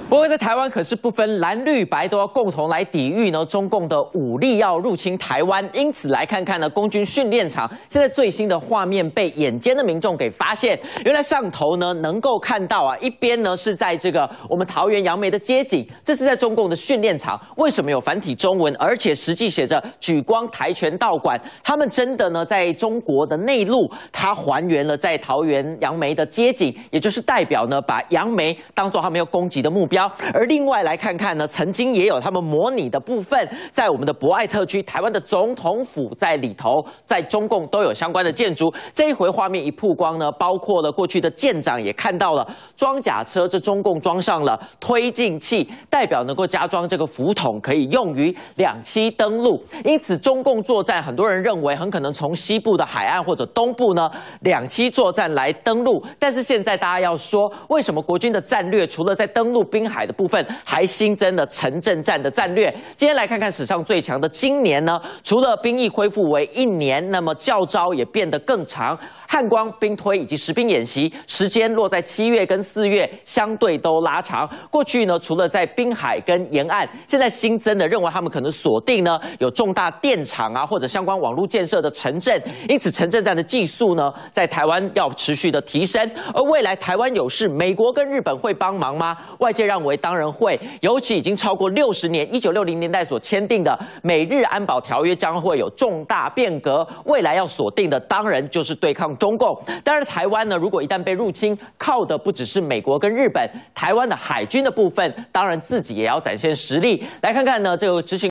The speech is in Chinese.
不过在台湾可是不分蓝绿白都要共同来抵御呢中共的武力要入侵台湾，因此来看看呢空军训练场现在最新的画面被眼尖的民众给发现，原来上头呢能够看到啊，一边呢是在这个我们桃园杨梅的街景，这是在中共的训练场，为什么有繁体中文，而且实际写着莒光跆拳道馆？他们真的呢在中国的内陆，它还原了在桃园杨梅的街景，也就是代表呢把杨梅当作他们要攻击的目标。而另外来看看呢，曾经也有他们模拟的部分，在我们的博爱特区，台湾的总统府在里头，在中共都有相关的建筑。这一回画面一曝光呢，包括了过去的舰长也看到了装甲车，这中共装上了推进器，代表能够加装这个浮筒，可以用于两栖登陆。因此，中共作战，很多人认为很可能从西部的海岸或者东部呢两栖作战来登陆。但是现在大家要说，为什么国军的战略除了在登陆滨海的部分，还新增了城镇战的战略？今天来看看史上最强的今年呢，除了兵役恢复为1年，那么教招也变得更长。汉光兵推以及实兵演习时间落在7月跟4月，相对都拉长。过去呢，除了在滨海跟沿岸，现在新增的认为他们可能锁定呢有重大电厂啊或者相关网络建设的城镇，因此城镇战的技术呢在台湾要持续的提升。而未来台湾有事，美国跟日本会帮忙吗？外界认为当然会，尤其已经超过60年，1960年代所签订的美日安保条约将会有重大变革，未来要锁定的当然就是对抗中共。当然，台湾呢，如果一旦被入侵，靠的不只是美国跟日本，台湾的海军的部分，当然自己也要展现实力。来看看呢，这个执行